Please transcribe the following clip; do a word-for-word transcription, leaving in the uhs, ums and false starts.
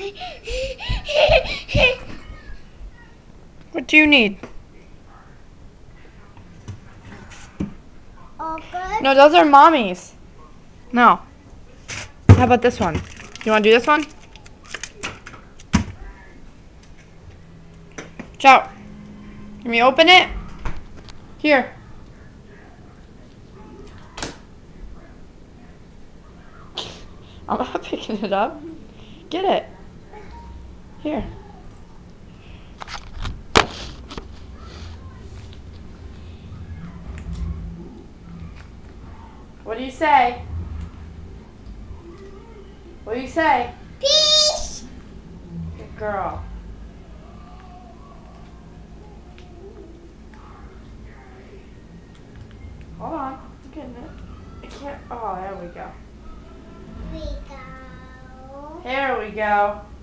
What do you need? All good? No, those are mommy's. No. How about this one? You want to do this one? Ciao. Can we open it? Here. I'm not picking it up. Get it. Here. What do you say? What do you say? Peace. Good girl. Hold on. I'm getting it. I can't. Oh, there we go. We go. Here we go.